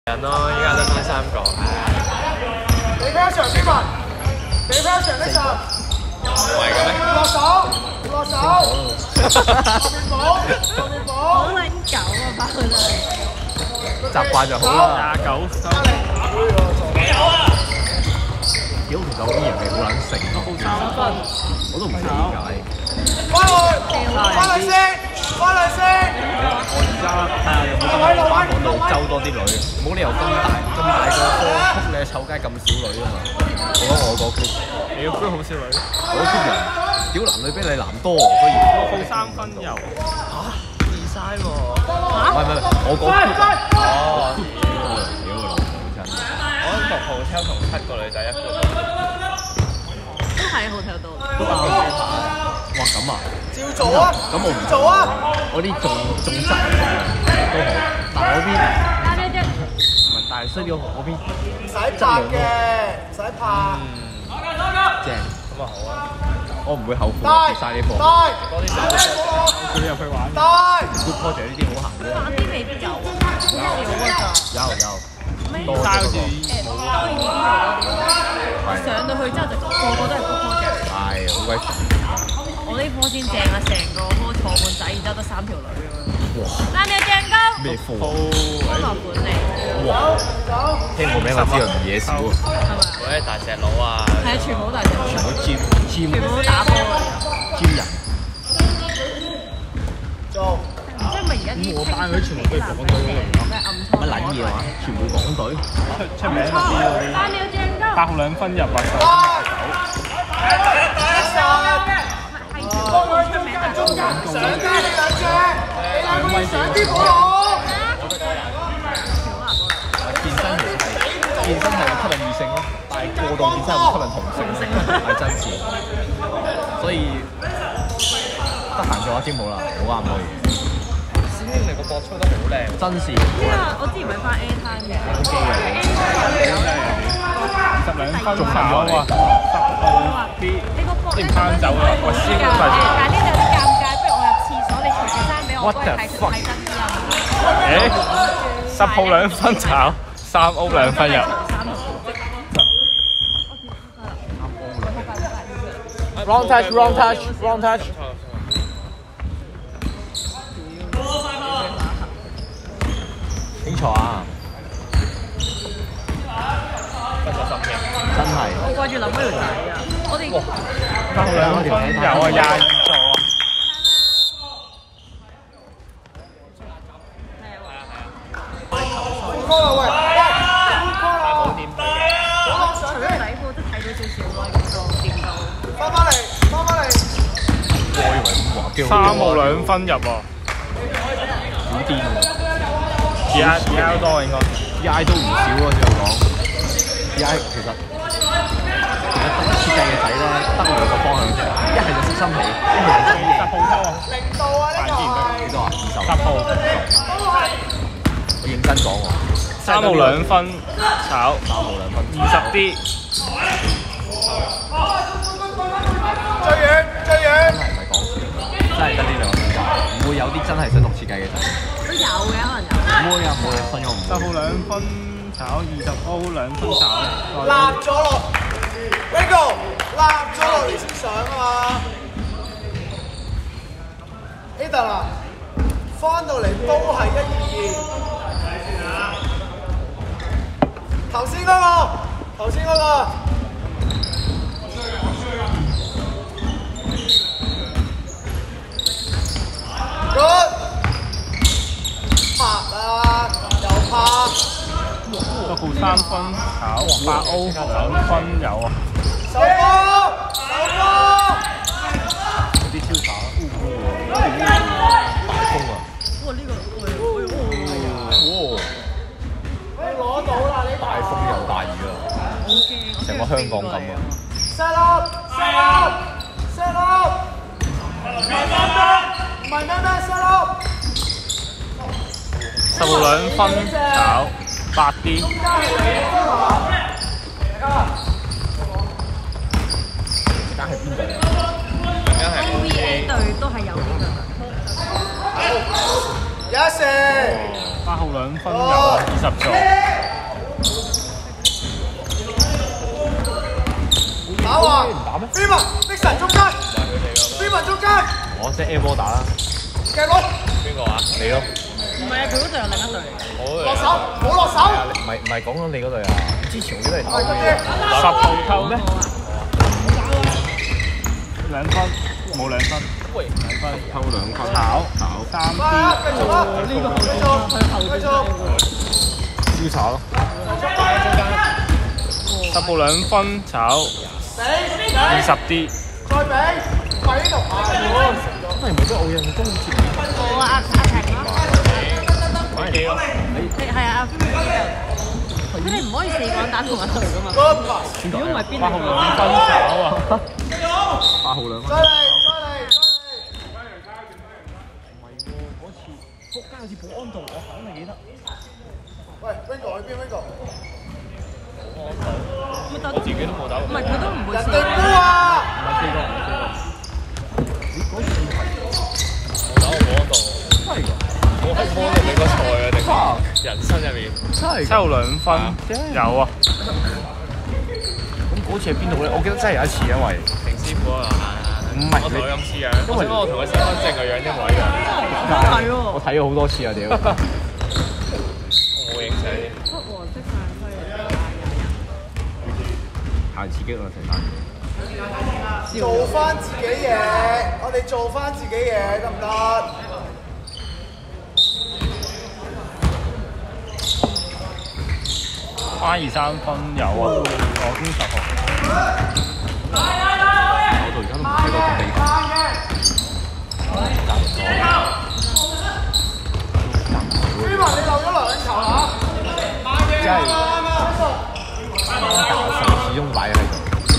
人咯，依家得翻3個。 你俾一場邊問？你俾一場呢場？ 唔係嘅咩？ 落手，落手。後面補。 好撚狗啊！包佢哋。 習慣就好啦。 29收。 屌，其實我啲人係好撚食， 3分， 我都唔知點解。 翻去先，翻去先。 我而家睇下有冇翻港度周多啲女，冇理由咁大個波，撲你臭街咁少女啊嘛！我講我個 group， 你個 group 好少女。 我 group 人，屌男女比你男多，所以報3分油。嚇？2嘥喎。 唔係，我個 group 哦。 屌老母真。 我6號 hotel 同7個女仔一個。 都喺 hotel 度。 都啱嘅。哇咁啊！ 照做啊！ 咁我唔做啊！ 我啲仲執都好，但係我邊唔係大西啲嗰邊唔使拍嘅，唔使拍。 正， 咁啊好啊。 我唔會後悔接晒呢課。 多啲手。佢入去玩。 Good project 呢啲好行嘅。 玩啲未必有，好無聊㗎咋。 有。 多好似當然已經做多啲。我上到去之後就個個都係 good project。 係好鬼煩。 我呢科先正啊！成個科坐滿仔，然之後得3條女咁樣。哇！但你正高。 咩科？ 安樂管理。 哇！聽個名我知佢唔嘢少啊。 係咪啊？ 嗰啲大隻佬啊。 係啊，全部都大隻佬。 全部尖全部都打波嗰啲。 尖人。 做。 唔知係咪而家啲我班嗰啲全部都係港隊嚟㗎。 咩暗瘡？ 乜撚嘢話？全部港隊。 出名嗰啲嗰啲。 但你正高。 8號2分入啊！ 上啲你兩隻，你兩個要上啲好好。 健身係吸引異性咯，但係過度健身係會吸引同性咯，係真事。所以得閒做下先冇啦，好啱我。 師兄你個膊操得好靚。 真事。 我之前咪翻 Airtime 嘅。 OK 嘅。 12分炒啊！10啲攤走啦，我師兄快啲。 但係呢度有啲尷尬，不如我入廁所，你除件衫俾我幫你睇真啲啊！ 誒，10號2分炒，3 O 2分入。 Wrong touch。清楚啊！真係。 我掛住諗嗰條仔啊！我哋 8號2分有啊，22座啊。 除咗底褲都睇到少少咯，掂到。 翻嚟。 我以為咁話機 3號2分入喎。 好癲喎 P.I. 多應該。 P.I. 都唔少啊，只有講。P.I. 其實設計嘅仔咧，得2個方向啫，一係就識心起，一係就真 10號抽啊。 0度啊呢個。 幾多啊？20。 10號。 我認真講喎。 3號2分炒 3號2分。 20啲。 最遠。 真係唔係講笑，真係得呢2個選擇，唔會有啲真係想讀設計嘅仔。 都有嘅，可能有。 唔會啊，信我唔會。 10號2分炒20號2分炒。 立咗落 ，Ringo， 立咗落你先上啊嘛。Eden 啊，翻到嚟都係1、2。頭先嗰個。Good。拍啦，又拍。 6號3分炒8 O 2分有啊。 手波。 有啲超炒，大風啊！ 哇！呢個你攞到啦呢個。 大風又大雨啊！成個香港咁啊 ！Set up。唔係咩 set up。 10號2分炒8啲。 間係邊隊啊？ 而家係 OVA 隊都係有呢個。 有一射。 8號2分有啊，20座。 Freeman 中間 ，Freeman 中間， 我即係 air ball 打啦， 夾落， 邊個啊？ 你咯。 唔係啊，佢嗰隊有另一隊。 落手，冇落手。 唔係講緊你嗰隊啊，之前我都係偷 10號偷咩？2分，冇2分。2分，偷2分。炒3啲。 呢個後招炒咯。 10號2分，炒20啲。 再俾，喺呢度下。 真係唔係都奧運中意接。 我壓踢玩幾多？ 係啊，佢哋唔可以4個人打同一隊噶嘛。如果唔係邊 8號2分炒啊 8號2分。 再嚟。 嗰次仆街好似保安道，我肯定記得。 喂 ，Wingo 去邊 ？Wingo 我自己都冇打過。 唔係佢都唔會人哋沽啊！ 唔係4個，你嗰次我打過保安道。 真係㗎？ 我喺保安道比過賽啊，定人生入面。 真係 7號2分有啊。 咁嗰次係邊度咧？我記得真係有一次，因為定師傅啊， 唔係我同佢咁似樣， 因為我同佢身份證個樣一模一樣。 係喎。 我睇咗好多次啊！屌， 我冇影相添。 黑黃色犯規太刺激啦！成單做翻自己嘢，我哋做翻自己嘢得唔得？ 花2、3分有啊，我邊10號。 我到而家都唔睇過個地方。 Freeman 你漏咗2球啊！ 真係始終擺喺度。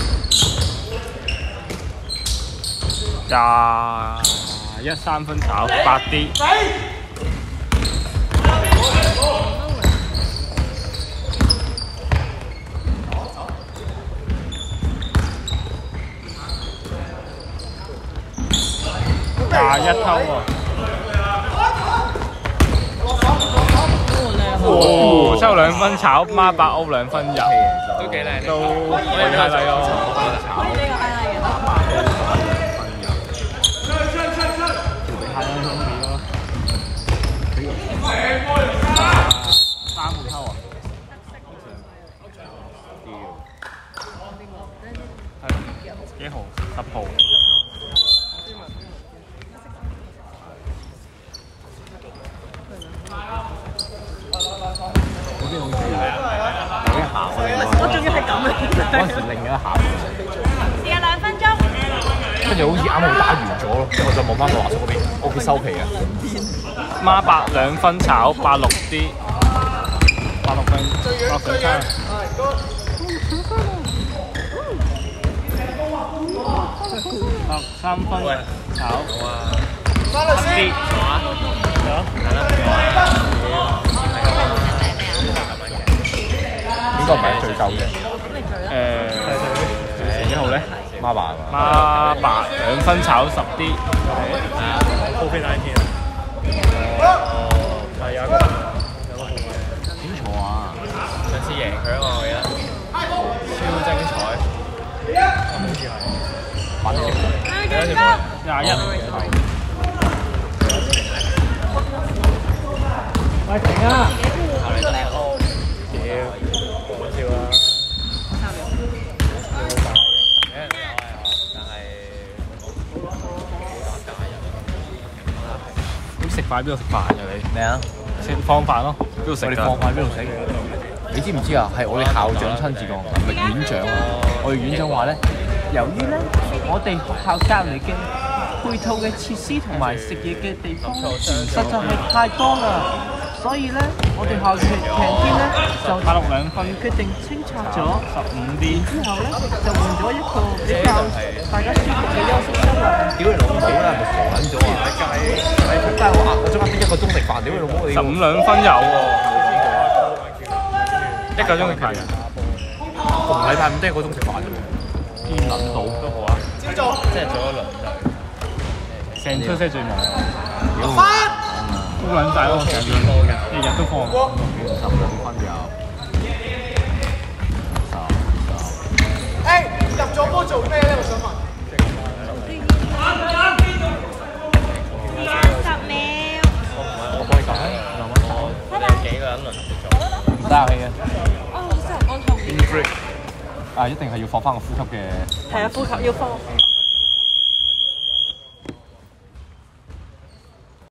21、3分炒8啲。21偷喎。哦，7號2分炒孖8歐2分入， 都幾靚， 都可以睇睇咯。 可以俾個 highlight 嘅。 3號偷啊！係幾號？10號。 嗰邊好似有一下我仲要係咁嘅。 嗰陣時另一下， 試下2分鐘。 跟住好似啱好打完咗咯，之後我再望翻個華叔嗰邊，我佢收皮啊！ 孖8 2分炒86啲，86分，86分差。3分炒啲， 應該唔係最夠嘅。 幾號咧？ 孖爸孖8 2分炒10啲。 COVID-19係啊， 點坐啊？ 上次贏佢啊嘛，我記得超精彩，好似係反正 21。 喂，停啊！ 屌，講笑啦。 咁食飯邊度食飯㗎你？ 咩啊？ 食放飯咯，邊度食㗎？ 我哋放飯邊度食？你知唔知啊？係我哋校長親自講，唔係院長啊！我哋院長話咧，由於咧我哋學校隔離嘅配套嘅設施同埋食嘢嘅地方實在係太多啦，所以咧我哋校長天咧就 86 2分決定清拆咗 15啲。 之後咧就換咗一個比較大家舒服嘅休息室啦。屌你老母啦，係咪傻撚咗啊？喺街我我將啱先1個鐘食飯，屌你老母你 15 2分有喎，1個鐘食飯。 逢禮拜5都1個鐘食飯啫喎，邊撚到都好啊！ 照做， 即係做一輪就成出車最忙， 翻， 都撚晒咯，成日日日都放。 12分有。 誒入咗波做咩咧？我想問。 打遊戲嘅。 哦，好適合乾痛。 In break。 啊，一定係要放翻個呼吸嘅。 係啊，呼吸要放。